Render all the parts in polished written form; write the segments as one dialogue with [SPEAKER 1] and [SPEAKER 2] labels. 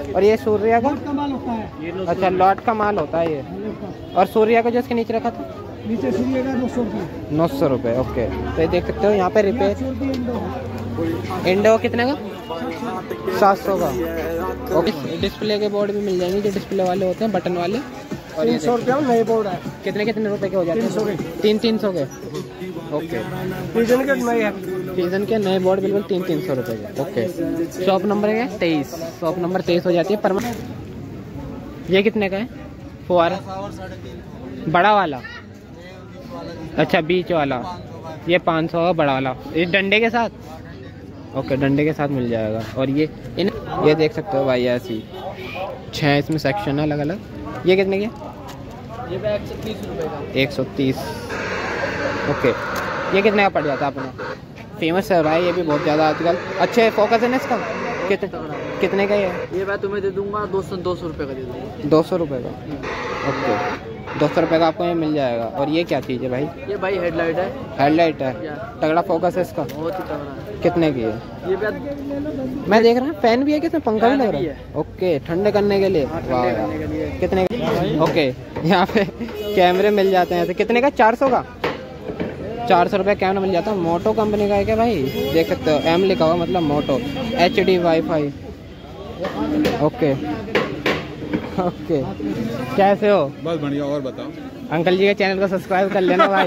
[SPEAKER 1] और ये सूर्या का
[SPEAKER 2] का माल होता है।
[SPEAKER 1] अच्छा लॉट का माल होता है ये। और सूर्या का जो इसके नीचे रखा था
[SPEAKER 2] नीचे सूर्य का 900 रुपये।
[SPEAKER 1] 900 रुपये। ओके तो ये देख सकते हो यहाँ पे रिपेयर। इंडो कितने का? 700 का। ओके डिस्प्ले के बोर्ड भी मिल जाएंगे जो डिस्प्ले वाले होते हैं बटन वाले। और
[SPEAKER 2] 300 रुपये में नए बोर्ड है।
[SPEAKER 1] कितने रुपए के हो जाते हैं?
[SPEAKER 2] 300 के।
[SPEAKER 1] 300 के। ओके
[SPEAKER 2] सीजन के नए है।
[SPEAKER 1] सीजन के नए बोर्ड बिल्कुल 300 रुपये के। ओके शॉप नंबर है 23। शॉप नंबर 23 हो जाती है पर। ये कितने का है? फुआरा बड़ा वाला। अच्छा बीच वाला ये 500 का बड़ा वाला। ये डंडे के साथ? ओके डंडे के साथ मिल जाएगा। और ये देख सकते हो भाई ऐसी 6 इसमें सेक्शन है अलग अलग। ये कितने के?
[SPEAKER 2] ये 130 रुपये का।
[SPEAKER 1] 130। ओके ये कितने का पड़ जाता है अपना? फेमस है भाई ये भी बहुत ज़्यादा आजकल। अच्छे फोकस है ना इसका? कितने का ये
[SPEAKER 2] मैं तुम्हें दे दूंगा 200 रुपये का दे दूँगा।
[SPEAKER 1] 200 रुपये का। ओके 200 रुपये का आपको ये मिल जाएगा। और ये क्या चीज़ है भाई?
[SPEAKER 2] ये भाई हेडलाइट है।
[SPEAKER 1] हेडलाइट है तगड़ा फोकस है इसका।
[SPEAKER 2] बहुत ही तगड़ा है।
[SPEAKER 1] कितने की है?
[SPEAKER 2] ये
[SPEAKER 1] मैं देख रहा हूँ फैन भी है किसमें पंखा भी लग रहा है। ओके ठंडे करने के लिए। कितने का? ओके यहाँ पे कैमरे मिल जाते हैं ऐसे। कितने का? 400 का। 400 रुपये कैमरा मिल जाता है। मोटो कंपनी का है क्या भाई? देख सकते हो एम लिखा हुआ मतलब Moto. HD WiFi. Okay okay कैसे हो?
[SPEAKER 3] बस बढ़िया। और बताओ
[SPEAKER 1] अंकल जी के चैनल को सब्सक्राइब कर लेना भाई।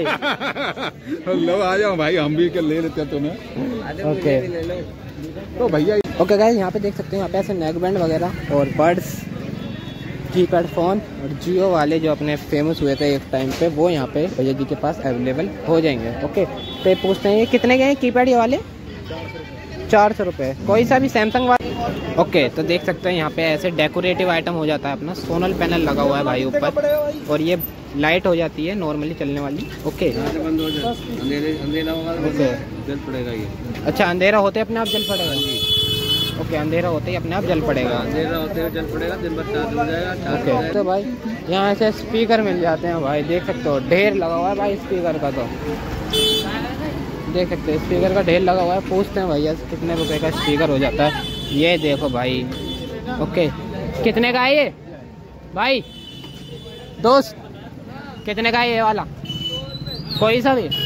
[SPEAKER 3] लो आ जाओ भाई हम भी ले लेते हैं तुम्हें।
[SPEAKER 1] ओके
[SPEAKER 3] तो भैया
[SPEAKER 1] ओके गाइस यहाँ पे देख सकते हैं यहाँ पे ऐसे नेक बैंड वगैरह और बड्स कीपैड फ़ोन और जियो वाले जो अपने फेमस हुए थे एक टाइम पे वो यहाँ पे भैया जी के पास अवेलेबल हो जाएंगे। ओके तो ये पूछते हैं ये कितने के हैं कीपैड ये वाले? 400 रुपये। कोई सा भी सैमसंग वाला। ओके तो देख सकते हैं यहाँ पे ऐसे डेकोरेटिव आइटम हो जाता है अपना। सोनल पैनल लगा हुआ है भाई ऊपर। और ये लाइट हो जाती है नॉर्मली चलने वाली। ओके
[SPEAKER 2] अंधेरा होगा
[SPEAKER 1] ओके
[SPEAKER 2] जल पड़ेगा ये।
[SPEAKER 1] अच्छा अंधेरा होते अपने आप जल पड़ेगा। ओके अंधेरा होते ही अपने आप जल पड़ेगा।
[SPEAKER 2] अंधेरा होते हुए जल पड़ेगा। दिन भर चार्ज हो जाएगा।
[SPEAKER 1] ओके तो भाई यहाँ ऐसे स्पीकर मिल जाते हैं भाई। देख सकते हो ढेर लगा हुआ है भाई स्पीकर का। तो देख सकते हो स्पीकर का ढेर लगा हुआ है। पूछते हैं भैया कितने रुपए का स्पीकर हो जाता है। ये देखो भाई। ओके कितने का है ये भाई दोस्त? कितने का है ये वाला? कोई सा भी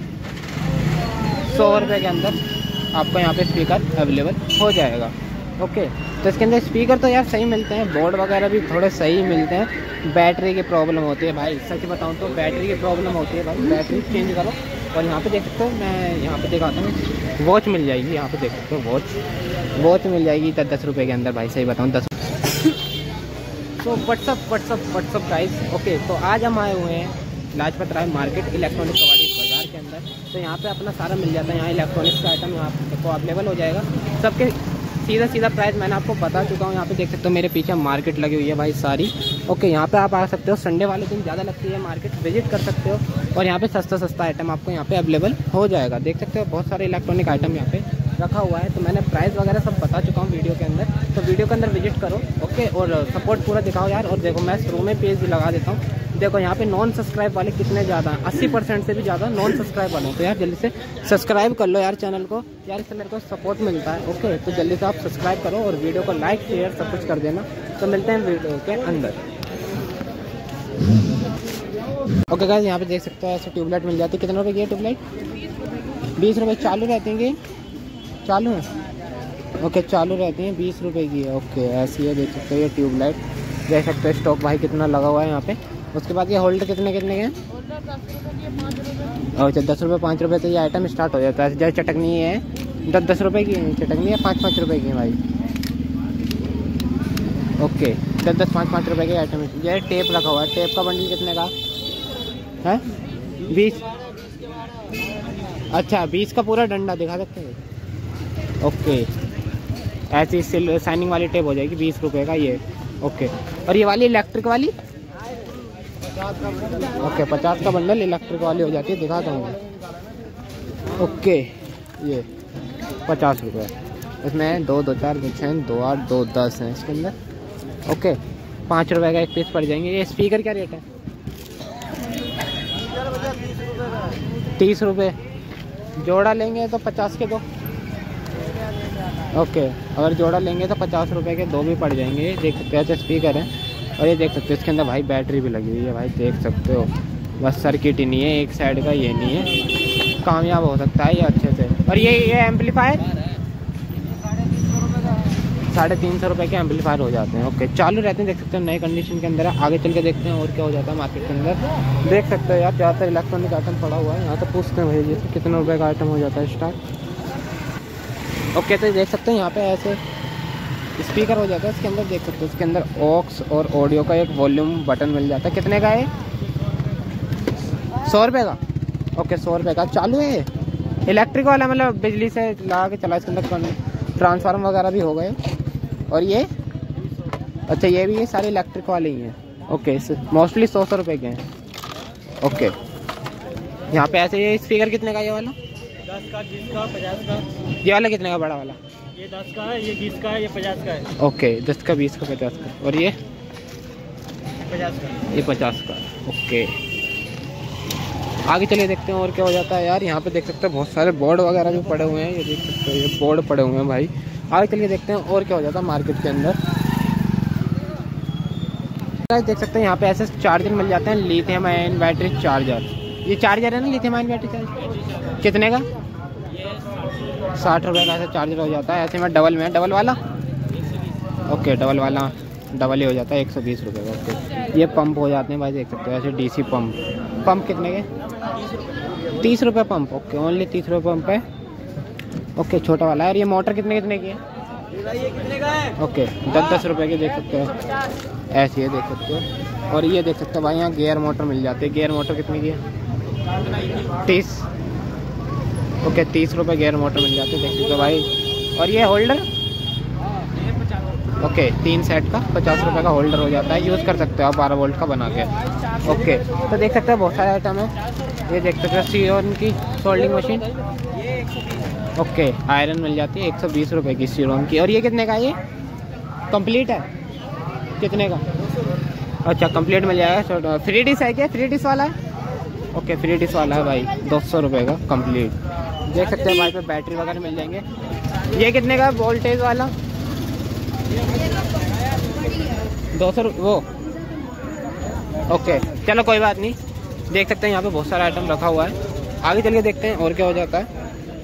[SPEAKER 1] 100 रुपये के अंदर आपको यहाँ पे स्पीकर अवेलेबल हो जाएगा। ओके तो इसके अंदर स्पीकर तो यार सही मिलते हैं। बोर्ड वगैरह भी थोड़े सही मिलते हैं। बैटरी की प्रॉब्लम होती है भाई। सच बताऊँ तो बैटरी की प्रॉब्लम होती है भाई। बैटरी चेंज करो। और यहाँ पे देख सकते हो मैं यहाँ पे दिखाता हूँ वॉच मिल जाएगी। यहाँ पे देख सकते हो वॉच मिल जाएगी 10 रुपये के अंदर भाई। सही बताऊँ 10। तो व्हाट्सअप गाइस। ओके तो आज हम आए हुए हैं लाजपत राय मार्केट इलेक्ट्रॉनिक कबाड़ी बाज़ार के अंदर। तो यहाँ पे अपना सारा मिल जाता है। यहाँ इलेक्ट्रॉनिक्स का आइटम यहाँ आपको अवेलेबल हो जाएगा। सबके सीधा प्राइस मैंने आपको बता चुका हूँ। यहाँ पे देख सकते हो मेरे पीछे मार्केट लगी हुई है भाई सारी। ओके यहाँ पे आप आ सकते हो। संडे वाले दिन ज़्यादा लगती है मार्केट, विजिट कर सकते हो। और यहाँ पे सस्ता आइटम आपको यहाँ पे अवेलेबल हो जाएगा। देख सकते हो बहुत सारे इलेक्ट्रॉनिक आइटम यहाँ पे रखा हुआ है। तो मैंने प्राइस वगैरह सब बता चुका हूँ वीडियो के अंदर। तो वीडियो के अंदर विजिट करो। ओके और सपोर्ट पूरा दिखाओ यार। और देखो मैं शुरू में पेज भी लगा देता हूँ। देखो यहाँ पे नॉन सब्सक्राइब वाले कितने ज़्यादा हैं। 80% से भी ज़्यादा नॉन सब्सक्राइब वाले हैं। तो यार जल्दी से सब्सक्राइब कर लो यार चैनल को यार। इससे मेरे को सपोर्ट मिलता है। ओके तो जल्दी से आप सब्सक्राइब करो और वीडियो को लाइक शेयर सब कुछ कर देना। तो मिलते हैं वीडियो के अंदर। ओके गाइस यहाँ पे देख सकते हो ऐसे ट्यूबलाइट मिल जाती है। कितने रुपये की है ट्यूबलाइट? 20 रुपये। चालू रहती हैं? चालू है। ओके चालू रहती हैं 20 रुपये की है। ओके ऐसी है देख सकते हो ये ट्यूबलाइट। देख सकते हो स्टॉक भाई कितना लगा हुआ है यहाँ पे। उसके बाद ये होल्डर कितने के हैं? अच्छा 10 रुपये 5 रुपये। तो ये आइटम स्टार्ट हो जाता है। जैसे चटनी है 10 रुपये की चटनी है 5 रुपये की भाई। ओके 10 5 रुपये के आइटम। ये टेप रखा हुआ है। टेप का बंडल कितने का है? 20। अच्छा 20 का पूरा डंडा दिखा सकते हैं। ओके ऐसी शाइनिंग वाली टेप हो जाएगी 20 रुपये का ये। ओके और ये वाली इलेक्ट्रिक वाली? ओके 50 का बंडल इलेक्ट्रिक वाली हो जाती है। दिखाता हूँ। ओके ये 50 रुपये। इसमें 2 2 4 2 6 2 8 2 10 है इसके अंदर। ओके 5 रुपये का एक पीस पड़ जाएंगे। ये स्पीकर क्या रेट है? 30 रुपये। जोड़ा लेंगे तो 50 के दो। ओके, अगर जोड़ा लेंगे तो 50 रुपये के 2 भी पड़ जाएंगे। ये देख सकते हो ऐसे स्पीकर है, और ये देख सकते हो इसके अंदर भाई बैटरी भी लगी हुई है भाई, देख सकते हो। बस सर्किट ही नहीं है एक साइड का, ये नहीं है, कामयाब हो सकता है ये अच्छे से। और ये एम्पलीफायर 350 रुपये के एम्पलीफायर हो जाते हैं। ओके, चालू रहते हैं, देख सकते हो नई कंडीशन के अंदर है। आगे चल के देखते हैं और क्या हो जाता है मार्केट के अंदर। देख सकते हो यार ज़्यादातर इलेक्ट्रॉनिक आइटम पड़ा हुआ है यहाँ, तो पूछते हैं भाई जी कितने रुपये का आइटम हो जाता है स्टार्ट। ओके, तो देख सकते हैं यहाँ पे ऐसे स्पीकर हो जाता है इसके अंदर, देख सकते हो इसके अंदर ऑक्स और ऑडियो का एक वॉल्यूम बटन मिल जाता है। कितने का है? 100 रुपये का। ओके, 100 रुपये का। चालू है इलेक्ट्रिक वाला, मतलब बिजली से लगा के चला, इसके अंदर ट्रांसफार्मर वगैरह भी हो गए। और ये अच्छा, ये भी ये सारे इलेक्ट्रिक वाले ही हैं। ओके, मोस्टली 100 रुपये के हैं। ओके, यहाँ पे ऐसे ये स्पीकर कितने का? ये वाला
[SPEAKER 2] 10 का, 20 का, 50 का।
[SPEAKER 1] ये वाला कितने का? बड़ा वाला
[SPEAKER 2] ये 10 का है, ये 20 का है, ये 50 का है।
[SPEAKER 1] ओके, 10 का, 20 का, 50 का। और ये
[SPEAKER 2] 50 का।
[SPEAKER 1] ये 50 का। ओके, आगे चलिए देखते हैं और क्या हो जाता है यार। यहाँ पे देख सकते हैं बहुत सारे बोर्ड वगैरह भी पड़े हुए हैं, ये देख सकते हो, ये बोर्ड पड़े हुए हैं भाई। आगे चलिए देखते हैं और क्या हो जाता है मार्केट के अंदर। देख सकते हैं यहाँ पे ऐसे चार्जर मिल जाते हैं, लिथियम आयन बैटरी चार्जर। ये चार्जर है ना, लिथियम आयन बैटरी चार्जर। कितने का? 60 रुपये का ऐसा चार्जर हो जाता है। ऐसे में डबल में, डबल वाला। ओके, डबल वाला डबल ही हो जाता है, 120 रुपये का। ओके, ये पंप हो जाते हैं भाई, देख सकते हो ऐसे डीसी पंप कितने के? 30 रुपये पंप। ओके, ओनली 30 रुपये पंप है। ओके, छोटा वाला है। और ये मोटर कितने की है?
[SPEAKER 2] ये कितने का है?
[SPEAKER 1] ओके, 10-10 रुपये की, देख सकते हो ऐसी है, देख सकते हो। और ये देख सकते हो भाई यहाँ गियर मोटर मिल जाती है। गियर मोटर कितने की है? 30। ओके, 30 रुपये गियर मोटर मिल जाती है, देख सकते हो भाई। और ये होल्डर ओके, 3 सेट का 50 रुपये का होल्डर हो जाता है, यूज़ कर सकते हो आप 12 वोल्ट का बना के। ओके, तो देख सकते हो बहुत सारे आइटम है। ये देख सकते हो सीरोन की सोल्डिंग मशीन। ओके, आयरन मिल जाती है 120 रुपये की सीरोन की। और ये कितने का? ये कंप्लीट है, कितने का? अच्छा, कंप्लीट मिल जाएगा। फ्री डिश है क्या? फ्री डिश वाला है। ओके, फ्री डिश वाला है भाई, 200 रुपये का कंप्लीट। देख सकते हैं भाई पे बैटरी वगैरह मिल जाएंगे। ये कितने का? वोल्टेज वाला 200 वो। ओके, चलो कोई बात नहीं। देख सकते हैं यहाँ पे बहुत सारा आइटम रखा हुआ है। आगे चलिए देखते हैं और क्या हो जाता है।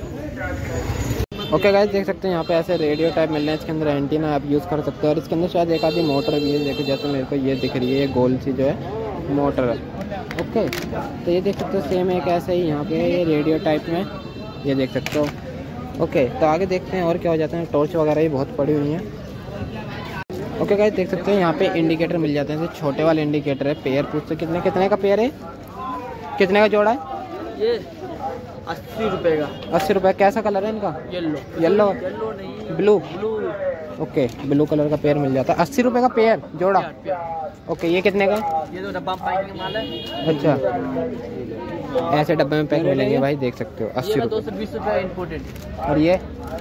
[SPEAKER 1] ओके गाइस, देख सकते हैं यहाँ पे ऐसे रेडियो टाइप मिल रहे हैं, इसके अंदर एंटीना आप यूज़ कर सकते हो। और इसके अंदर शायद एक आधी मोटर भी है, देखो जैसे मेरे को ये दिख रही है, ये गोल सी जो है मोटर है। ओके, तो ये देख सकते हो सेम एक ऐसे ही यहाँ पे ये रेडियो टाइप में, ये देख सकते हो। ओके, तो आगे देखते हैं और क्या हो जाता है। टॉर्च वगैरह भी बहुत पड़ी हुई हैं। ओके गाइस, देख सकते हैं यहाँ पे इंडिकेटर मिल जाते हैं, छोटे वाले इंडिकेटर है। पेयर पूछते कितने का पेयर है? कितने का जोड़ा है?
[SPEAKER 2] ये 80 रुपये का।
[SPEAKER 1] 80 रुपये। कैसा कलर है इनका? येलो
[SPEAKER 2] नहीं,
[SPEAKER 1] ब्लू। ओके, ब्लू कलर का पेयर मिल जाता है, 80 रुपये का पेयर जोड़ा। ओके, ये कितने का?
[SPEAKER 2] ये तो डब्बा पैकिंग माल है।
[SPEAKER 1] अच्छा, ऐसे डब्बे में पैक मिलेंगे भाई, देख सकते हो 80 रुपये।
[SPEAKER 2] 220 रुपये इम्पोर्टेड।
[SPEAKER 1] और ये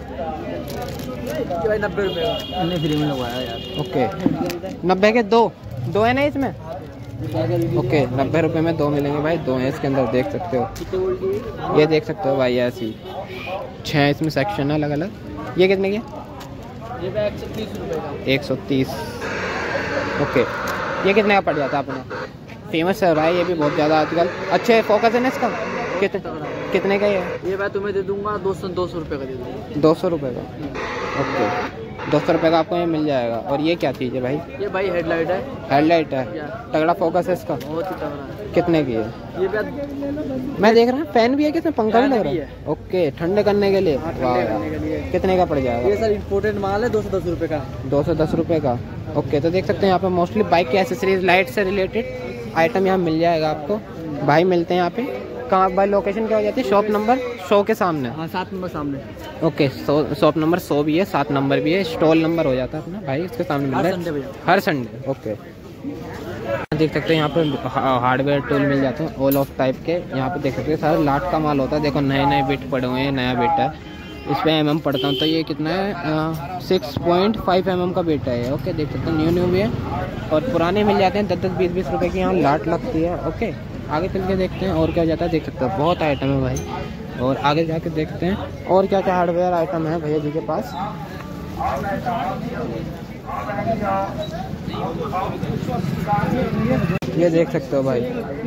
[SPEAKER 2] भाई 90 रुपये का, हमने फ्री में लगवाया यार।
[SPEAKER 1] ओके, 90 के दो है ना इसमें? ओके, 90 रुपये में 2 मिलेंगे भाई, 2 हैं इसके अंदर, देख सकते हो। ये देख सकते हो भाई ऐसी 6 इसमें सेक्शन है अलग अलग। ये कितने के?
[SPEAKER 2] ये 130 रुपये का।
[SPEAKER 1] 130। ओके, ये कितने का पड़ जाता है अपने? फेमस है भाई ये भी बहुत ज़्यादा आजकल। अच्छे फोकस है ना इसका? कितने का
[SPEAKER 2] ये मैं तुम्हें दे दूंगा 200 रुपये का दे दूँगा।
[SPEAKER 1] 200 रुपये का। ओके, 200 रुपये का आपको ये मिल जाएगा। और ये क्या चीज़ है भाई?
[SPEAKER 2] ये भाई हेडलाइट है।
[SPEAKER 1] हेडलाइट है, तगड़ा फोकस है इसका।
[SPEAKER 2] बहुत ही तगड़ा है।
[SPEAKER 1] कितने की है?
[SPEAKER 2] ये
[SPEAKER 1] मैं देख रहा हूँ फैन भी है, किसमें पंखा भी लग रहा
[SPEAKER 2] भी
[SPEAKER 1] है। ओके, ठंडे करने के लिए। कितने का पड़ जाएगा?
[SPEAKER 2] ये सर इम्पोर्टेंट माल है, 210 रुपये का।
[SPEAKER 1] 210 रुपये का। ओके, तो देख सकते हैं यहाँ पे मोस्टली बाइक की एसेसरीज, लाइट से रिलेटेड आइटम यहाँ मिल जाएगा आपको। भाई मिलते हैं यहाँ पे। कहाँ भाई? लोकेशन क्या हो जाती है? शॉप नंबर 100 के सामने।
[SPEAKER 2] हाँ, 7 नंबर सामने।
[SPEAKER 1] ओके, शॉप नंबर 100 भी है, 7 नंबर भी है। स्टॉल नंबर हो जाता है अपना भाई, उसके सामने मिल रहा है हर संडे। ओके, देख सकते हैं यहाँ पे हार्डवेयर टूल मिल जाते हैं ऑल ऑफ टाइप के। यहाँ पे देख सकते हैं सारा लाट का माल होता है। देखो नए बिट पड़े हुए हैं, नया बिट है, इस पर mm पड़ता हूँ तो ये कितना है? 6.5 mm का बिट है। ओके, देख सकते हैं न्यू भी है और पुराने मिल जाते हैं 10-10, 20-20 रुपये की यहाँ लाट लगती है। ओके, आगे चल के देखते हैं और क्या जाता है। देख सकते हो बहुत आइटम है भाई, और आगे जाके देखते हैं और क्या क्या हार्डवेयर आइटम है भैया जी के पास। ये देख सकते हो भाई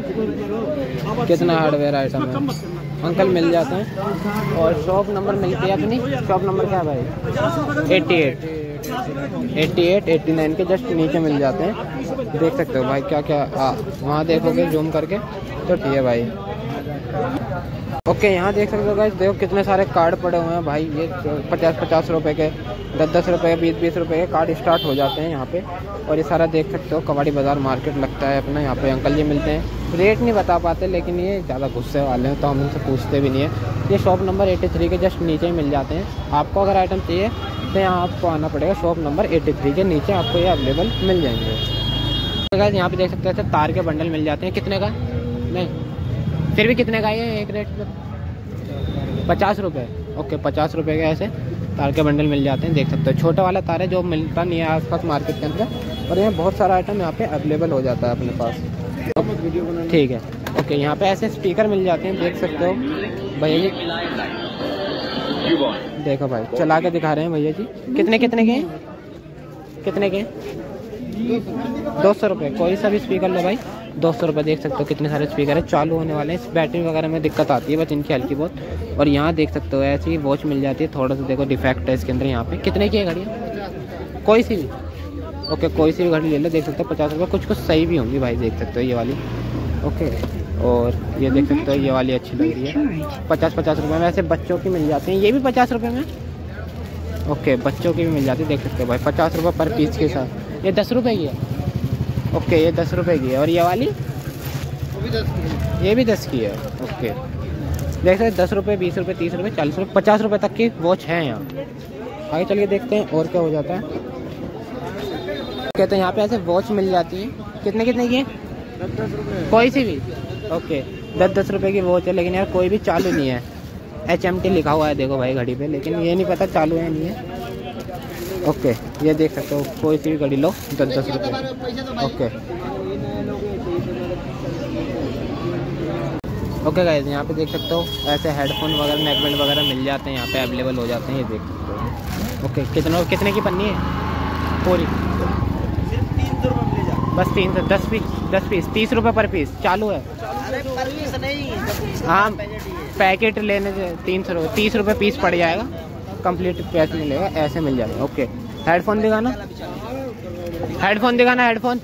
[SPEAKER 1] कितना हार्डवेयर आइटम है, अंकल मिल जाते हैं। और शॉप नंबर मिलती है अपनी, शॉप नंबर क्या है भाई? 88 89 के जस्ट नीचे मिल जाते हैं। देख सकते हो भाई क्या क्या वहाँ देखोगे जूम करके तो ठीक है भाई। ओके, यहाँ देख सकते हो गाइस, देखो कितने सारे कार्ड पड़े हुए हैं भाई। ये 50 रुपए के, 10 रुपए के, 20 रुपए के कार्ड स्टार्ट हो जाते हैं यहाँ पे। और ये सारा देख सकते हो कबाड़ी बाजार मार्केट लगता है अपना। यहाँ पे अंकल जी मिलते हैं, रेट नहीं बता पाते लेकिन ये ज़्यादा गुस्से वाले हैं तो हम इनसे पूछते भी नहीं है। ये शॉप नंबर 83 के जस्ट नीचे ही मिल जाते हैं। आपको अगर आइटम चाहिए तो यहाँ आपको आना पड़ेगा, शॉप नंबर 83 के नीचे आपको ये अवेलेबल मिल जाएंगे। तो गाइस यहाँ पे देख सकते हैं तार के बंडल मिल जाते हैं। कितने का? नहीं, फिर भी कितने का ये एक रेट में? 50 रुपये। ओके, 50 रुपये के ऐसे तार के बंडल मिल जाते हैं। देख सकते हो छोटा वाला तार है जो मिलता नहीं है आसपास मार्केट के अंदर। और यहाँ बहुत सारा आइटम यहाँ पे अवेलेबल हो जाता है अपने पास। ठीक है, ओके। यहाँ पे ऐसे स्पीकर मिल जाते हैं, देख सकते हो भैया जी। देखो भाई चला के दिखा रहे हैं भैया जी। कितने कितने के हैं? कितने के? 200 रुपये। कोई सा भी स्पीकर लो भाई, 200 रुपये। देख सकते हो कितने सारे स्पीकर है, चालू होने वाले हैं। बैटरी वगैरह में दिक्कत आती है बस इनकी हल्की बहुत। और यहाँ देख सकते हो ऐसी वॉच मिल जाती है, थोड़ा सा देखो डिफेक्ट है इसके अंदर। यहाँ पे कितने की है घड़ियाँ? कोई सी भी? ओके, कोई सी भी घड़ी ले लो। देख सकते हो 50 रुपये। कुछ कुछ सही भी होंगी भाई, देख सकते हो ये वाली। ओके, और ये देख सकते हो ये वाली अच्छी लग रही है। 50 रुपये में ऐसे बच्चों की मिल जाती हैं। ये भी 50 रुपये में। ओके, बच्चों की भी मिल जाती है, देख सकते हो भाई 50 रुपये पर पीस के साथ। ये 10 रुपये की है। ओके, ये 10 रुपये की है। और ये वाली? ये भी 10 की है। ओके, देख सकते हैं 10 रुपये, 20 रुपये, 30 रुपये, 40 रुपये, 50 रुपये तक की वॉच है यहाँ। आगे चलिए देखते हैं और क्या हो जाता है। कहते हैं यहाँ पे ऐसे वॉच मिल जाती है। कितने कितने की है?
[SPEAKER 2] 10 रुपये।
[SPEAKER 1] कोई सी भी? ओके, 10 रुपये की वॉच है लेकिन यार कोई भी चालू नहीं है। HMT लिखा हुआ है देखो भाई घड़ी पे, लेकिन ये नहीं पता चालू है नहीं है। ओके, ये देख सकते हो कोई सी भी घड़ी लो 10 रुपये। ओके ओके गाइस, यहाँ पे देख सकते हो ऐसे हेडफोन वगैरह, नेकबैंड वगैरह मिल जाते हैं यहाँ पे अवेलेबल हो जाते हैं। ये देख सकते हो। ओके, कितने की पन्नी है पूरी?
[SPEAKER 2] सिर्फ 300 रुपये मिल जाए।
[SPEAKER 1] बस 300। 10 पीस 30 रुपये पर पीस चालू है।
[SPEAKER 2] अरे पर पीस नहीं,
[SPEAKER 1] हाँ, पैकेट लेने से 300 रुपये, 30 रुपये पीस पड़ जाएगा, कंप्लीट पैसे मिलेगा, ऐसे मिल जाएगा। ओके, हेडफोन दिखाना, हेडफोन दिखाना, हेडफोन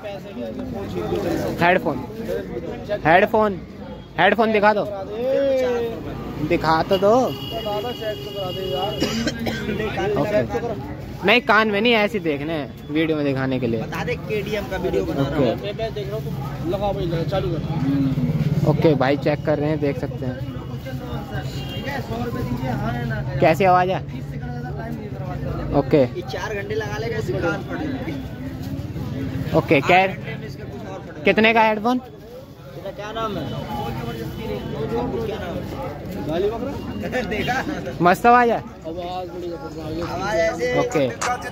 [SPEAKER 1] हेडफोन हेडफोन हेडफोन दिखा दो, दिखा तो दो। ओके, नहीं कान में नहीं, ऐसे देखने हैं वीडियो में दिखाने के लिए।
[SPEAKER 2] बता दे KTM का वीडियो बना रहा हूं। लगा भाई, चालू कर।
[SPEAKER 1] ओके भाई चेक कर रहे हैं, देख सकते हैं कैसी आवाज है। ओके,
[SPEAKER 2] ये 4 घंटे लगा लेगा, इसकी कान फट जाएगी।
[SPEAKER 1] ओके, कितने का हेडफोन?
[SPEAKER 2] क्या नाम है? क्या नाम है? देखा
[SPEAKER 1] मस्त आवाज है।
[SPEAKER 2] आवाज ऐसे।
[SPEAKER 1] ओके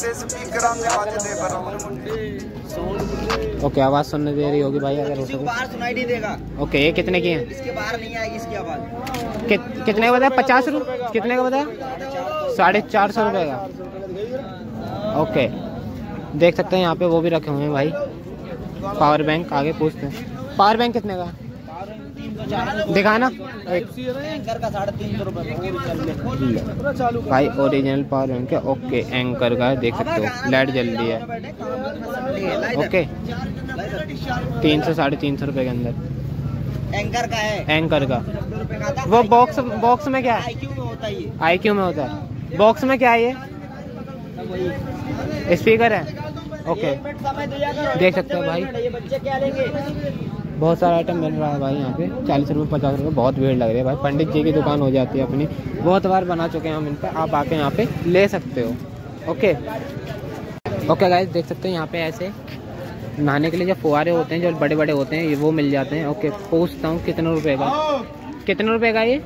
[SPEAKER 1] ओके, आवाज सुनने दे रही होगी भाई अगर हो
[SPEAKER 2] किसी को
[SPEAKER 1] सके।
[SPEAKER 2] बाहर सुनाई नहीं देगा।
[SPEAKER 1] ओके, ये कितने की है?
[SPEAKER 2] इसके बाहर नहीं आएगी इसकी आवाज।
[SPEAKER 1] कितने का बताया? 50 रुपये? कितने का बताया? 450 रुपये का। ओके, देख सकते हैं यहाँ पे वो भी रखे हुए हैं भाई, पावर बैंक। आगे पूछते हैं पावर बैंक कितने का दिखाना। एक
[SPEAKER 2] एंकर का 350 रुपये
[SPEAKER 1] भाई ओरिजिनल पावर बैंक है। ओके, एंकर का देख सकते हो, लाइट जल रही है। ओके, 300 350 रुपये के अंदर
[SPEAKER 2] एंकर का है।
[SPEAKER 1] एंकर का।
[SPEAKER 2] 90 रुपये का था।
[SPEAKER 1] वो बॉक्स में क्या है?
[SPEAKER 2] IQ में होता है ये।
[SPEAKER 1] IQ में होता है। बॉक्स में क्या है ये? स्पीकर है। ओके,
[SPEAKER 2] एक मिनट समय दिया करो।
[SPEAKER 1] देख सकते हो भाई,
[SPEAKER 2] ये बच्चे क्या लेंगे?
[SPEAKER 1] बहुत सारा आइटम मिल रहा है भाई यहाँ पे। 40 रुपये 50 रुपये, बहुत भीड़ लग रही है भाई। पंडित जी की दुकान हो जाती है अपनी, बहुत बार बना चुके हैं हम इन पे, आप आके यहाँ पे ले सकते हो। ओके ओके गाइस, देख सकते हो यहाँ पे ऐसे नहाने के लिए जो फुहारे होते हैं, जो बड़े बड़े होते हैं, ये वो मिल जाते हैं। ओके, पूछता हूँ कितने रुपए का? कितने रुपए का ये?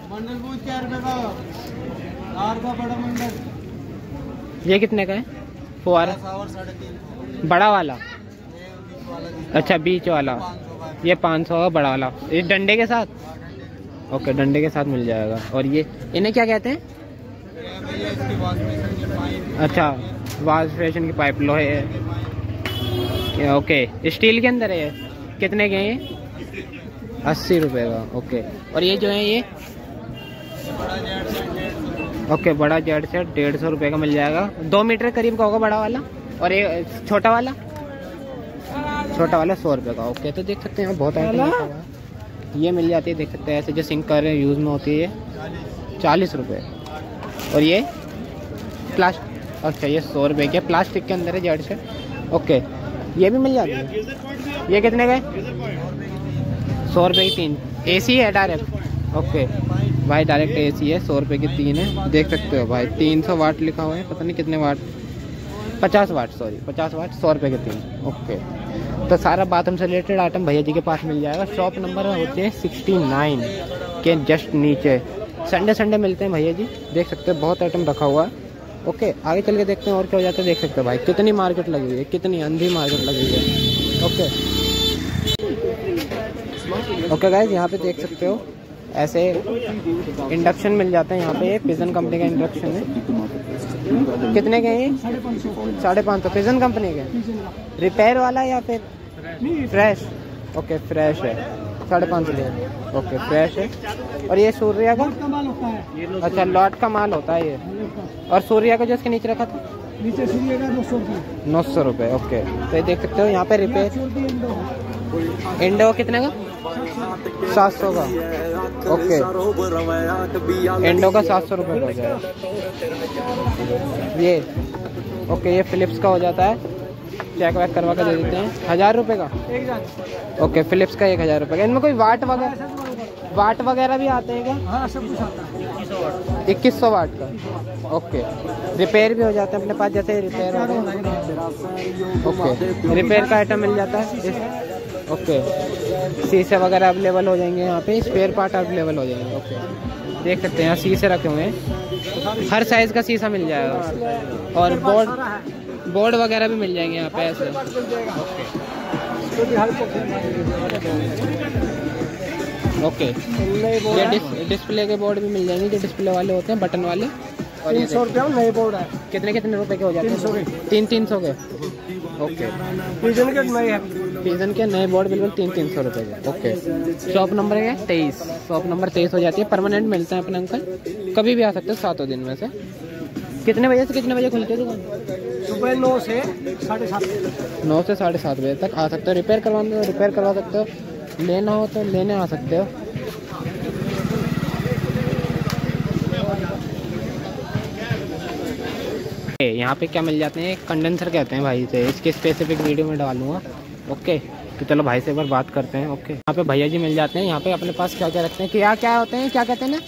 [SPEAKER 1] ये कितने का है फुहारा? बड़ा वाला? अच्छा, बीच वाला। ये 500 का बड़ा वाला, ये डंडे के साथ? ओके, डंडे के साथ मिल जाएगा। और ये इन्हें क्या कहते हैं? अच्छा, वाश फैशन की पाइप लोहे है। ओके, स्टील के अंदर है ये। कितने के हैं ये? 80 रुपये का। ओके, और ये जो है ये ओके, बड़ा जेड सेट 150 रुपये का मिल जाएगा। 2 मीटर करीब का होगा बड़ा वाला, और ये छोटा वाला 100 रुपये का। ओके, तो देख सकते हैं बहुत आइटम रखा हुआ है। ये मिल जाती है, देख सकते हैं ऐसे जो सिंक कर यूज़ में होती है 40 रुपये। और ये प्लास्टिक, अच्छा ये 100 रुपये के प्लास्टिक के अंदर है जेड सेट। ओके, ये भी मिल जाती है। ये कितने का? 100 रुपये की 3। AC है डायरेक्ट। ओके भाई, डायरेक्ट AC है, 100 रुपये की 3 है। देख सकते हो भाई, 300 वाट लिखा हुआ है, पता नहीं कितने वाट, 50 वाट, सॉरी 50 वाट, 100 रुपये की 3। ओके, तो सारा बाथरूम से रिलेटेड आइटम भैया जी के पास मिल जाएगा। शॉप नंबर होते हैं 69 के जस्ट नीचे। संडे मिलते हैं भैया जी, देख सकते हो बहुत आइटम रखा हुआ है। ओके, आगे चल के देखते हैं और क्या हो जाता है। देख सकते हो भाई कितनी मार्केट लगी हुई है, कितनी अंधी मार्केट लगी हुई है। ओके गाइस, यहाँ पे देख सकते हो ऐसे इंडक्शन मिल जाते हैं यहाँ पे। पिजन कंपनी का इंडक्शन है। कितने के हैं? 550। पिजन कंपनी के, रिपेयर वाला या फिर फ्रेश? ओके, फ्रेश है, 550। ओके, फ्रेश है। और ये सूर्या का? अच्छा, लॉट का माल होता है ये। और सूर्या का जो इसके नीचे रखा था,
[SPEAKER 2] नीचे सूर्या का
[SPEAKER 1] 900 रुपये। ओके, तो ये देख सकते हो यहाँ पे रिपेयर। इंडो कितने का? 700 का। ओके, इंडो का 700 रुपये का हो जाएगा ये। ओके, ये फिलिप्स का हो जाता है, चेक वैक करवा कर दे देते हैं। 1000 रुपये का। ओके, फिलिप्स का 1000 रुपये का। इनमें कोई वाट वगैरह भी आते हैं क्या?
[SPEAKER 2] हाँ, सब कुछ आता है।
[SPEAKER 1] 2100 वाट का। ओके, रिपेयर भी हो जाता है अपने पास, जैसे रिपेयर हो रहे हैं। ओके, रिपेयर का आइटम मिल जाता है। ओके, शीशे वगैरह अवेलेबल हो जाएंगे यहाँ पे, स्पेयर पार्ट अवेलेबल हो जाएंगे। ओके, देख सकते हैं यहाँ शीशे रखे हुए हैं, हर साइज़ का शीशा मिल जाएगा। और बोर्ड वगैरह भी मिल जाएंगे यहाँ पे ऐसे। ओके, ये डिस्प्ले के बोर्ड भी मिल जाएंगे, जो डिस्प्ले वाले होते हैं, बटन वाले। और
[SPEAKER 2] 300 रुपये नए बोर्ड है।
[SPEAKER 1] कितने रुपए के हो जाते हैं? 300 के। ओके,
[SPEAKER 2] पिजन के नए है।
[SPEAKER 1] पिजन के नए बोर्ड बिल्कुल 300 रुपये के। ओके, शॉप नंबर है 23। शॉप नंबर 23 हो जाती है। परमानेंट मिलते हैं अपने अंकल, कभी भी आ सकते हो 7 दिन में से। कितने बजे से कितने बजे खुलती है दुकान?
[SPEAKER 2] सुबह 9 से 7:30।
[SPEAKER 1] 9 से 7:30 बजे तक आ सकते हो। रिपेयर करवाना हो रिपेयर करवा सकते हो, लेना हो तो लेने आ सकते हो। यहाँ पे क्या मिल जाते हैं? कंडेंसर कहते हैं भाई से, इसके स्पेसिफिक वीडियो में डालूंगा। ओके, तो चलो भाई से एक बार बात करते हैं। ओके, यहाँ पे भैया जी मिल जाते हैं। यहाँ पे अपने पास क्या क्या रखते हैं, क्या क्या होते हैं, क्या कहते हैं ना?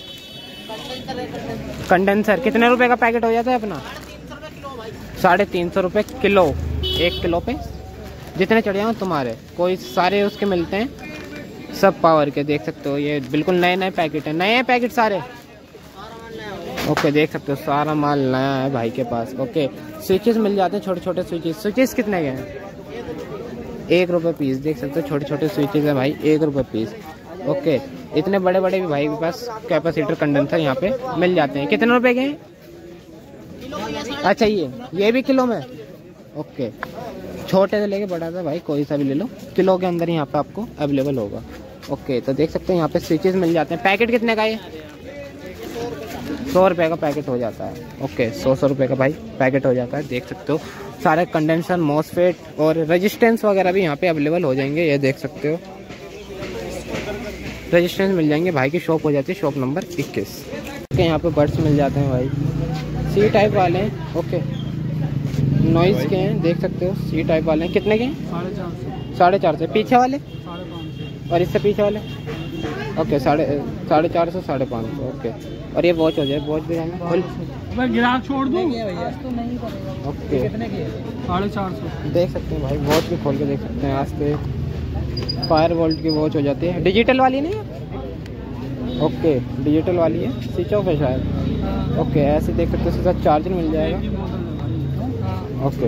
[SPEAKER 1] कंडेंसर। कितने रुपए का पैकेट हो जाता है अपना? 350 रुपये किलो। 1 किलो पे जितने चढ़े हो तुम्हारे, कोई सारे उसके मिलते हैं, सब पावर के। देख सकते हो ये बिल्कुल नए पैकेट है, नए पैकेट सारे। ओके, देख सकते हो सारा माल नया है भाई के पास। ओके, स्विचेस मिल जाते हैं, छोटे छोटे स्विचेस कितने के हैं? 1 रुपये पीस। देख सकते हो छोटे छोटे स्विचेस है भाई, 1 रुपये पीस। ओके, इतने बड़े बड़े भी भाई के पास कैपेसिटर कंडेंसर यहाँ पे मिल जाते हैं। कितने रुपए के हैं? अच्छा, ये भी किलो में। ओके, छोटे से लेके बड़ा था भाई, कोई सा भी ले लो, किलो के अंदर यहाँ पे आपको अवेलेबल होगा। ओके, तो देख सकते हैं यहाँ पे स्विचेस मिल जाते हैं। पैकेट कितने का है? 100 रुपये का पैकेट हो जाता है। ओके, 100 रुपये का भाई पैकेट हो जाता है। देख सकते हो सारे कंडेंसर, मॉसफेट और रेजिस्टेंस वगैरह भी यहाँ पे अवेलेबल हो जाएंगे। ये देख सकते हो रेजिस्टेंस मिल जाएंगे। भाई की शॉप हो जाती है शॉप नंबर 21। ओके, यहाँ पे बर्ड्स मिल जाते हैं भाई, सी टाइप वाले हैं। ओके, नॉइज़ के हैं, देख सकते हो सी टाइप वाले हैं। कितने के हैं? 450। पीछे वाले? और इससे पीछे वाले? ओके, 450, 550। ओके, और ये वॉच हो जाए, वॉच भी जाएंगे फुल।
[SPEAKER 2] मैं गिराक छोड़ दूँ?
[SPEAKER 1] ओके,
[SPEAKER 2] 450।
[SPEAKER 1] देख सकते हैं भाई, वॉच भी खोल के देख सकते हैं। आज पे फायर वोल्ट की वॉच हो जाती है, डिजिटल वाली नहीं? ओके, डिजिटल वाली है, स्विच ऑफ है शायद। ओके, ऐसे देख सकते हो, उसके साथ चार्जर मिल जाएगा। ओके,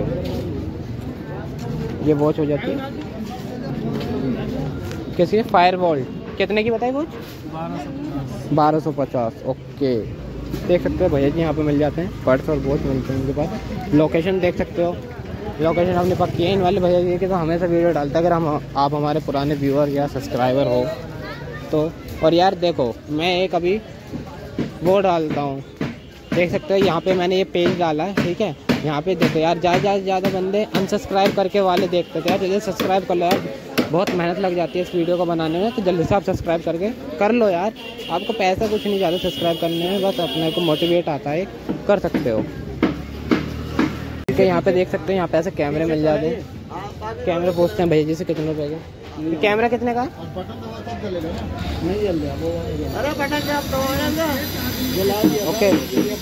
[SPEAKER 1] ये वॉच हो जाती है। कैसी है? Fire volt. कितने की बताई वॉच? 1250। ओके, देख सकते हो भैया जी यहाँ पे मिल जाते हैं, पर्स और बहुत मिलते हैं इनके पास। लोकेशन देख सकते हो, लोकेशन आपने पक्की है इन वाले भैया जी की, तो हमेशा वीडियो डालता है अगर आप हमारे पुराने व्यूअर या सब्सक्राइबर हो तो। और यार देखो मैं एक अभी वो डालता हूँ, देख सकते हो यहाँ पे मैंने ये पेज डाला है, ठीक है। यहाँ पे देखो यार ज़्यादा बंदे अनसब्सक्राइब करके वाले देखते थे यार, जल्दी सब्सक्राइब कर लो यार, बहुत मेहनत लग जाती है इस वीडियो को बनाने में, तो जल्दी से आप सब्सक्राइब करके कर लो यार। आपको पैसा कुछ नहीं ज़्यादा सब्सक्राइब करने में, बस अपने को मोटिवेट आता है, कर सकते हो। ठीक है, यहाँ पे देख सकते हैं यहाँ पे ऐसे कैमरे मिल जाते हैं। कैमरे पूछते हैं भैया जी से कितने रुपए का, कैमरा कितने का? ओके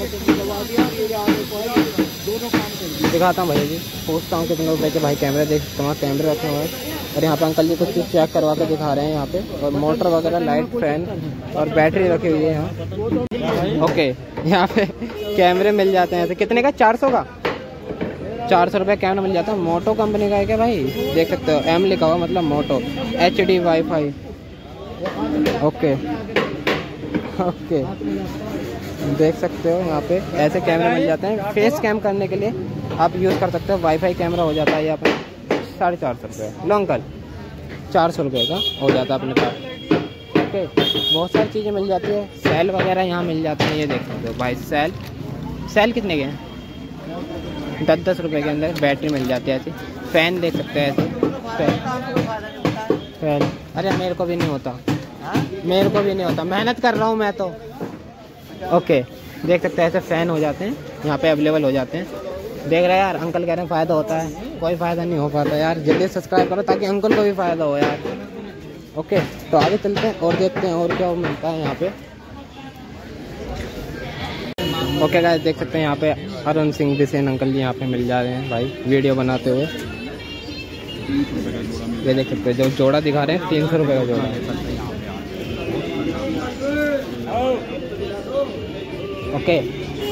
[SPEAKER 1] दिखाता हूँ भैया जी, पूछता हूँ कितने रुपए के भाई कैमरे। देख सकते हैं कैमरे रखे हुए हैं, और यहाँ पे अंकल जी कुछ चेक करवा के दिखा रहे हैं यहाँ पे, और मोटर वगैरह, लाइट, फैन और बैटरी रखी हुई है यहाँ। ओके यहाँ पे कैमरे मिल जाते हैं ऐसे, कितने का? 400 का, 400 रुपये कैमरा मिल जाता है। मोटो कंपनी का है क्या भाई? देख सकते हो एम लिखा हुआ, मतलब Moto HD WiFi. Okay okay देख सकते हो यहाँ पे ऐसे कैमरे मिल जाते हैं, फेस कैम करने के लिए आप यूज़ कर सकते हो। वाईफाई कैमरा हो जाता है यहाँ पे 450 रुपये। लो अंकल 400 रुपये का हो जाता है अपने पास। ओके बहुत सारी चीज़ें मिल जाती है, सेल वगैरह यहाँ मिल जाते हैं। ये देख सकते हो भाई सेल कितने के हैं? 10-10 रुपये के अंदर बैटरी मिल जाती है ऐसी। फ़ैन देख सकते हैं ऐसे, फैन अरे मेरे को भी नहीं होता, मेरे को भी नहीं होता, मेहनत कर रहा हूँ मैं तो। ओके देख सकते हैं ऐसे फ़ैन हो जाते हैं यहाँ पे अवेलेबल हो जाते हैं। देख रहे हैं यार अंकल कह रहे हैं फ़ायदा होता है, कोई फ़ायदा नहीं हो पाता यार, जल्दी सब्सक्राइब करो ताकि अंकल को भी फ़ायदा हो यार। ओके तो आगे चलते हैं और देखते हैं और क्या मिलता है यहाँ पे। ओके गाइस देख सकते हैं यहाँ पे अरुण सिंह बिसेन अंकल जी यहाँ पे मिल जा रहे हैं भाई वीडियो बनाते हुए। ये देख सकते हैं जो जोड़ा दिखा रहे हैं 300 रुपये का जोड़ा है। ओके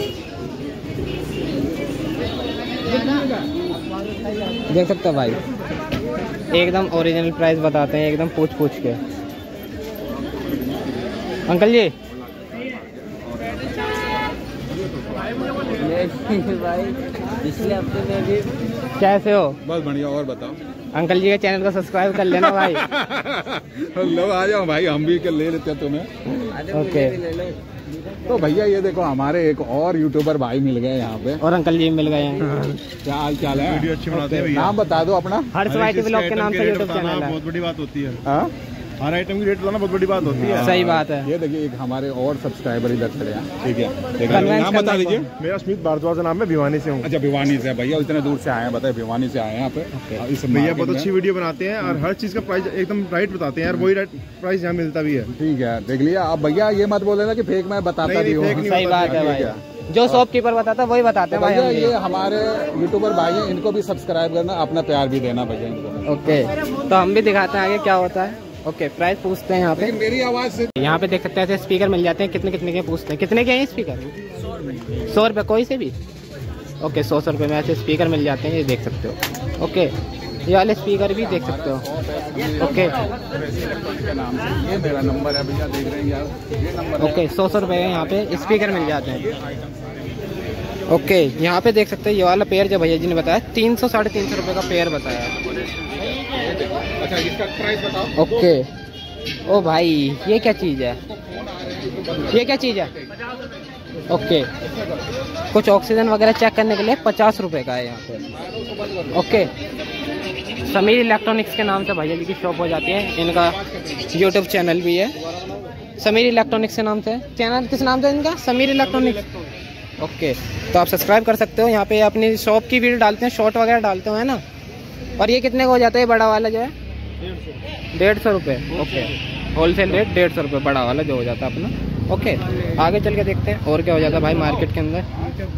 [SPEAKER 1] देख सकते हो भाई एकदम ओरिजिनल प्राइस बताते हैं, एकदम पूछ के। अंकल जी भाई पिछले हफ्ते में भी कैसे हो?
[SPEAKER 3] बस बढ़िया, और बताओ।
[SPEAKER 1] अंकल जी के चैनल को सब्सक्राइब कर लेना भाई।
[SPEAKER 3] लो आ जाओ भाई, हम भी ले लेते हैं तुम्हें।
[SPEAKER 1] ओके
[SPEAKER 3] तो भैया ये देखो हमारे एक और यूट्यूबर भाई मिल गए यहाँ पे,
[SPEAKER 1] और अंकल जी मिल गए हैं।
[SPEAKER 3] क्या हाल चाल है?
[SPEAKER 2] वीडियो अच्छी बनाते हैं भैया।
[SPEAKER 3] नाम बता दो अपना।
[SPEAKER 1] हर्ष वाइटी ब्लॉग के नाम से यूट्यूब चैनल है।
[SPEAKER 2] बहुत बड़ी बात होती है,
[SPEAKER 3] हाँ
[SPEAKER 2] हर आइटम की रेट बताना बहुत बड़ी बात होती है।
[SPEAKER 1] सही बात है।
[SPEAKER 3] ये देखिए एक हमारे और सब्सक्राइबर इधर खड़े हैं, ठीक है।
[SPEAKER 1] Convince
[SPEAKER 3] नाम बता
[SPEAKER 1] करना
[SPEAKER 3] दीजिए।
[SPEAKER 2] मेरा स्मित भारद्वाज नाम है, भिवानी से हूँ।
[SPEAKER 3] अच्छा भिवानी से भैया, इतने दूर से आए हैं, बताए भिवानी से आए हैं यहाँ पे। इस
[SPEAKER 2] भैया
[SPEAKER 3] market
[SPEAKER 2] बहुत
[SPEAKER 3] में।
[SPEAKER 2] अच्छी वीडियो बनाते हैं और हर चीज का प्राइस एकदम राइट बताते हैं यार, वही प्राइस यहाँ मिलता भी है।
[SPEAKER 3] ठीक है देख लिया। अब भैया ये मत बोले ना कि फेक मैं बताता
[SPEAKER 2] नहीं,
[SPEAKER 3] भी हूँ।
[SPEAKER 2] फेक नहीं
[SPEAKER 1] सही बात है भाई, जो शॉपकीपर बताता है वही बताते हैं
[SPEAKER 3] भैया।
[SPEAKER 1] भाई।
[SPEAKER 3] ये हमारे यूट्यूबर भाई हैं, इनको भी सब्सक्राइब करना, अपना प्यार भी देना भैया इनको।
[SPEAKER 1] ओके तो हम भी दिखाते हैं आगे क्या होता है। ओके प्राइस पूछते हैं यहाँ पे।
[SPEAKER 3] लेकिन मेरी आवाज से
[SPEAKER 1] यहाँ पे देख सकते हैं ऐसे स्पीकर मिल जाते हैं, कितने के पूछते हैं। कितने के हैं स्पीकर? 100 रुपये कोई से भी। ओके 100 रुपये में ऐसे स्पीकर मिल जाते हैं, ये देख सकते हो। ओके ये वाले स्पीकर भी देख सकते हो। ओके
[SPEAKER 3] नाम से ये मेरा नंबर है भैया, देख रहे हैं यार ये नंबर।
[SPEAKER 1] ओके 100 रुपये के यहाँ पे स्पीकर मिल जाते हैं। ओके यहाँ पे देख सकते हैं ये वाला पेयर जो भैया जी ने बताया 300-350 रुपये का पेयर बताया।
[SPEAKER 3] अच्छा इसका प्राइस बताओ।
[SPEAKER 1] ओके ओ भाई ये क्या चीज़ है, ये क्या चीज़ है? ओके कुछ ऑक्सीजन वगैरह चेक करने के लिए 50 रुपये का है यहाँ पे। ओके समीर इलेक्ट्रॉनिक्स के नाम से भैया जी की शॉप हो जाती है, इनका यूट्यूब चैनल भी है समीर इलेक्ट्रॉनिक्स के नाम से। चैनल किस नाम से इनका? समीर इलेक्ट्रॉनिक्स। ओके तो आप सब्सक्राइब कर सकते हो। यहाँ पे अपनी शॉप की वीडियो डालते हैं, शॉर्ट वगैरह डालते हैं ना। और ये कितने का हो जाता है बड़ा वाला जो है? 150 रुपये। ओके होलसेल रेट 150 रुपये बड़ा वाला जो हो जाता है अपना। ओके आगे चल के देखते हैं और क्या हो जाता है भाई मार्केट के अंदर।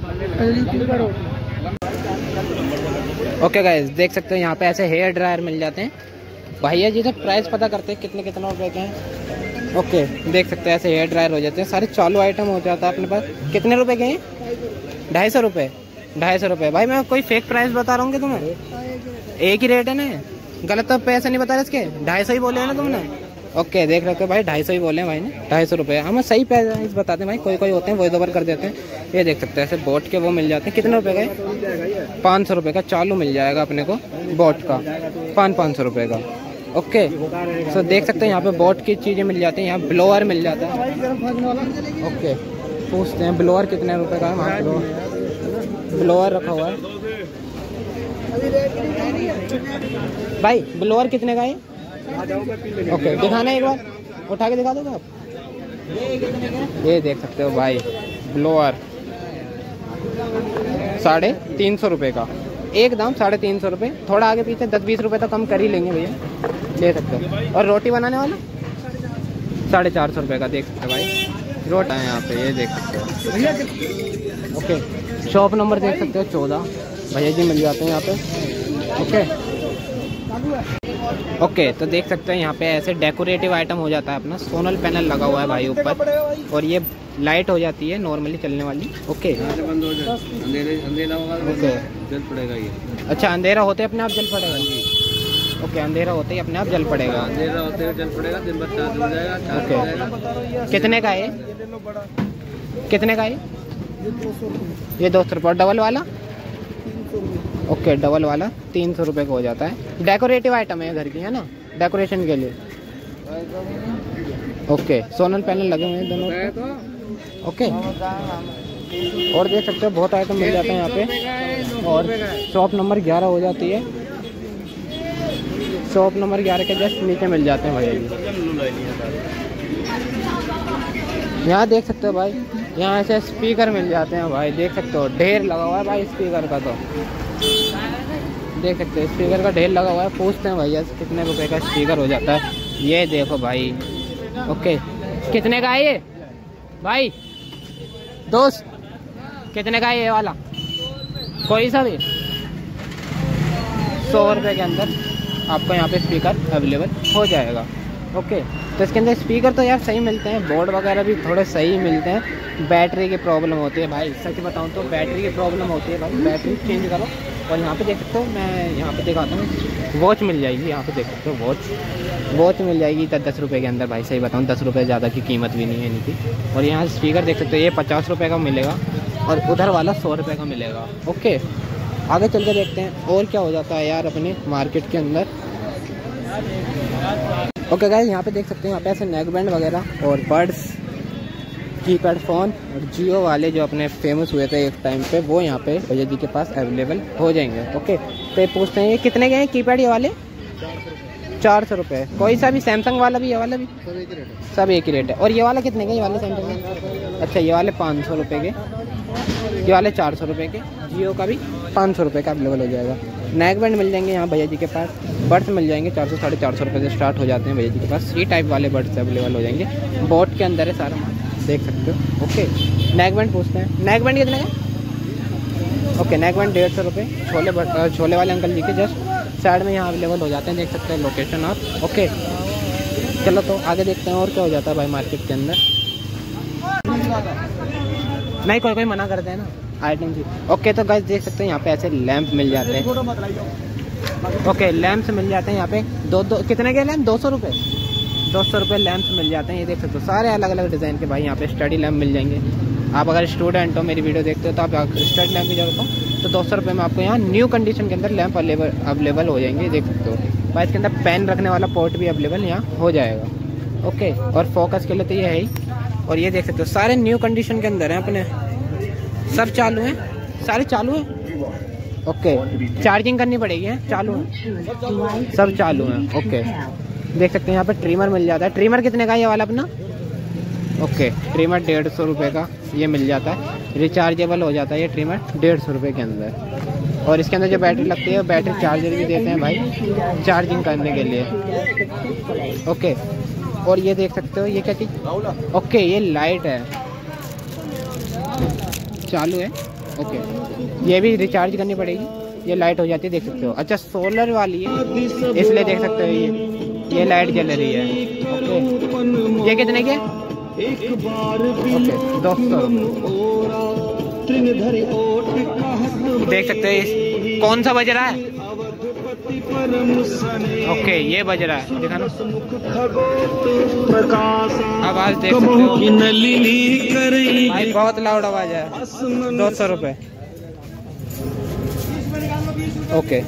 [SPEAKER 1] ओके गाइस देख सकते हैं यहाँ पे ऐसे हेयर ड्रायर मिल जाते हैं। भैया जी से प्राइस पता करते हैं कितने रुपए के हैं। ओके देख सकते हैं ऐसे हेयर ड्रायर हो जाते हैं, सारे चालू आइटम हो जाता है अपने पास। कितने रुपए के हैं? 250 रुपये। 250 रुपये भाई, मैं कोई फेक प्राइस बता रहा हूँ कि तुम्हें? एक ही रेट है ना, गलत तो पैसे नहीं बता रहे इसके। 250 ही बोले हैं ना तुमने? ओके देख रहे हो भाई 250 ही बोले हैं भाई ने, 250 रुपये। हमें सही प्राइस बताते हैं भाई, कोई कोई होते हैं वही दोबारा कर देते हैं। ये देख सकते हैं ऐसे बोट के वो मिल जाते हैं। कितने रुपए का है? 500 रुपये का चालू मिल जाएगा अपने को बोट का, 500 रुपये का। ओके सो देख सकते हैं यहाँ पे बोट की चीज़ें मिल जाती हैं। यहाँ ब्लोअर मिल जाता है। ओके पूछते हैं ब्लोअर कितने रुपए का है वहाँ ब्लोअर रखा हुआ है भाई। ब्लोअर कितने का है? ओके दिखाना एक बार, उठा के दिखा दोगे आप? ये देख सकते हो भाई ब्लोअर 350 रुपये का, एकदम 350 रुपये। थोड़ा आगे पीछे 10-20 रुपये तो कम कर ही लेंगे भैया, ले सकते हो। और रोटी बनाने वाला 450 रुपये का, देख सकते हो भाई रोट है यहाँ पे, ये देख सकते हो। ओके शॉप नंबर देख सकते हो 14, भैया जी मिल जाते हैं यहाँ पे। ओके ओके तो देख सकते हैं यहाँ पे ऐसे डेकोरेटिव आइटम हो जाता है अपना। सोलर पैनल लगा हुआ है भाई ऊपर, और ये लाइट हो जाती है नॉर्मली चलने वाली। ओके
[SPEAKER 2] बंद हो जाए, अंधेरा होगा
[SPEAKER 1] ओके
[SPEAKER 2] जल पड़ेगा ये।
[SPEAKER 1] अच्छा अंधेरा होते अपने आप जल पड़ेगा? ओके अंधेरा होते ही अपने आप जल पड़ेगा।
[SPEAKER 2] अंधेरा होते हुए जल पड़ेगा, दिन भर चार्ज हो जाएगा।
[SPEAKER 1] ओके कितने का है? कितने का है ये? 200 रुपये। डबल वाला? ओके डबल वाला 300 रुपये का हो जाता है। डेकोरेटिव आइटम है घर की, है ना, डेकोरेशन के लिए। ओके सोलर पैनल लगे हुए हैं दोनों। ओके और देख सकते हो बहुत आइटम मिल जाते हैं यहाँ पे। और शॉप नंबर 11 हो जाती है। शॉप नंबर 11 के जस्ट नीचे मिल जाते हैं भैया जी। यहाँ देख सकते हो भाई, यहाँ ऐसे स्पीकर मिल जाते हैं भाई, देख सकते हो ढेर लगा हुआ है भाई स्पीकर का। तो देख सकते हो स्पीकर का ढेर लगा हुआ है। पूछते हैं भैया कितने रुपए का स्पीकर हो जाता है। ये देखो भाई। ओके कितने का है ये भाई? दोस्त कितने का है ये वाला? कोई सा भी 100 रुपये के अंदर आपको यहाँ पे स्पीकर अवेलेबल हो जाएगा। ओके तो इसके अंदर स्पीकर तो यार सही मिलते हैं, बोर्ड वगैरह भी थोड़े सही मिलते हैं। बैटरी की प्रॉब्लम होती है भाई, सच बताऊं तो बैटरी की प्रॉब्लम होती है भाई, बैटरी चेंज करो। और यहाँ पे देख सकते हो, मैं यहाँ पे दिखाता हूँ, वॉच मिल जाएगी। यहाँ पे देख सकते हो वॉच मिल जाएगी 10 रुपये के अंदर भाई, सही बताऊँ 10 रुपये ज़्यादा की कीमत भी नहीं है इनकी। और यहाँ स्पीकर देख सकते हो, ये 50 रुपये का मिलेगा और उधर वाला 100 रुपये का मिलेगा। ओके आगे चल के देखते हैं और क्या हो जाता है यार अपने मार्केट के अंदर। ओके गाइस यहाँ पे देख सकते हैं, यहाँ पे ऐसे नेक बैंड वगैरह और बड्स, कीपैड फ़ोन और जियो वाले जो अपने फेमस हुए थे एक टाइम पे, वो यहाँ पे भैया जी के पास अवेलेबल हो जाएंगे। ओके तो ये पूछते हैं ये कितने के हैं कीपैड? ये वाले 400 रुपये। कोई सा भी, सैमसंग वाला भी, ये वाला भी, सब एक ही रेट है। और ये वाला कितने के? ये वाले सैमसंग, अच्छा ये वाले 500 रुपये के, ये वाले 400 रुपये के। जियो का भी 500 रुपये का अवेलेबल हो जाएगा। नेक बैंड मिल जाएंगे यहाँ भैया जी के पास। बड्स मिल जाएंगे 400-450 रुपये से स्टार्ट हो जाते हैं भैया जी के पास। सी टाइप वाले बड्स अवेलेबल हो जाएंगे। बोट के अंदर है सारा माल, देख सकते हो। ओके नेक बैंड पूछते हैं, नेक बैंड कितने का? ओके नेक बैंड 150 रुपये। छोले वाले अंकल जी के जस्ट साइड में यहाँ अवेलेबल हो जाते हैं, देख सकते हैं लोकेशन आप। ओके चलो तो आगे देखते हैं और क्या हो जाता है भाई मार्केट के अंदर। नहीं कोई मना करते हैं ना आइटम जी। ओके तो गाइस देख सकते हैं यहाँ पे ऐसे लैंप मिल जाते हैं। ओके लैंप्स मिल जाते हैं यहाँ पे दो कितने के लैंप? 200 रुपये। 200 रुपये लैंप्स मिल जाते हैं। ये देख सकते हो सारे अलग अलग डिज़ाइन के भाई यहाँ पे स्टडी लैंप मिल जाएंगे। आप अगर स्टूडेंट हो, मेरी वीडियो देखते हो, तो आप स्टडी लैंप की जरूरत हो तो 200 रुपये में आपको यहाँ न्यू कंडीशन के अंदर लैंप अवेलेबल हो जाएंगे, देख सकते हो भाई। इसके अंदर पेन रखने वाला पोर्ट भी अवेलेबल यहाँ हो जाएगा। ओके और फोकस के लिए तो ये है ही। और ये देख सकते हो सारे न्यू कंडीशन के अंदर हैं अपने, सब चालू हैं, सारे चालू हैं। ओके चार्जिंग करनी पड़ेगी, है चालू है, सब चालू हैं। ओके देख सकते हैं यहाँ पे ट्रिमर मिल जाता है। ट्रिमर कितने का है ये वाला अपना? ओके ट्रिमर 150 रुपये का ये मिल जाता है। रिचार्जेबल हो जाता है ये ट्रिमर 150 रुपये के अंदर। और इसके अंदर जो बैटरी लगती है, बैटरी चार्जर भी देते हैं भाई चार्जिंग करने के लिए। ओके और ये देख सकते हो ये क्या चीज़? ओके ये लाइट है, चालू है। ओके ये भी रिचार्ज करनी पड़ेगी, ये लाइट हो जाती है, देख सकते हो। अच्छा सोलर वाली है इसलिए देख सकते हो ये लाइट जल रही है। ओके ये कितने के? ओके 200। देख सकते हो कौन सा बज रहा है? ओके ये बज रहा है, देखा ना, आवाज देख सकते हो भाई, बहुत लाउड आवाज है। 200 रुपये। ओके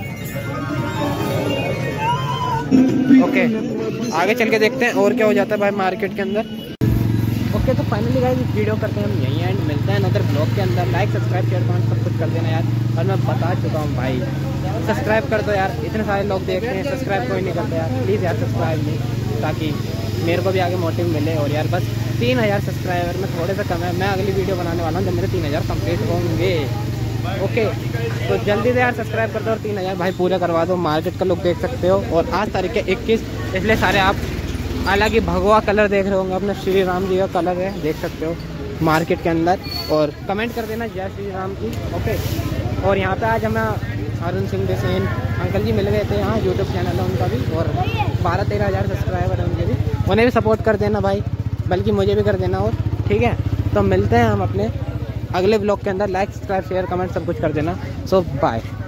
[SPEAKER 1] ओके, आगे चल के देखते हैं और क्या हो जाता है भाई मार्केट के अंदर। ओके तो फाइनली गाइस इस वीडियो करते हैं हम यहीं एंड, मिलते हैं अदर ब्लॉग के अंदर। लाइक सब्सक्राइब शेयर कमेंट सब कुछ कर देना यार। और मैं बता चुका हूँ भाई, सब्सक्राइब कर दो यार, इतने सारे लोग देखते हैं, सब्सक्राइब कोई नहीं करते यार। प्लीज़ यार सब्सक्राइब नहीं, ताकि मेरे को भी आगे मोटिव मिले। और यार बस 3000 सब्सक्राइबर में थोड़े से कम है। मैं अगली वीडियो बनाने वाला हूँ जब मेरे 3000 कंप्लीट होंगे। ओके तो जल्दी से यार सब्सक्राइब कर दो और 3000 भाई पूरा करवा दो। मार्केट का लुक देख सकते हो। और आज तारीख है 21, इसलिए सारे आप अलग ही भगवा कलर देख रहे होंगे, अपने श्री राम जी का कलर है, देख सकते हो मार्केट के अंदर। और कमेंट कर देना जय श्री राम की। ओके और यहाँ पे आज हमें अरुण सिंह देसेन अंकल जी मिल गए थे, यहाँ यूट्यूब चैनल है उनका भी, और 12-13 हज़ार सब्सक्राइबर है उनके भी, उन्हें भी सपोर्ट कर देना भाई, बल्कि मुझे भी कर देना। और ठीक है तो मिलते हैं हम अपने अगले ब्लॉग के अंदर। लाइक सब्सक्राइब शेयर कमेंट सब कुछ कर देना। So bye.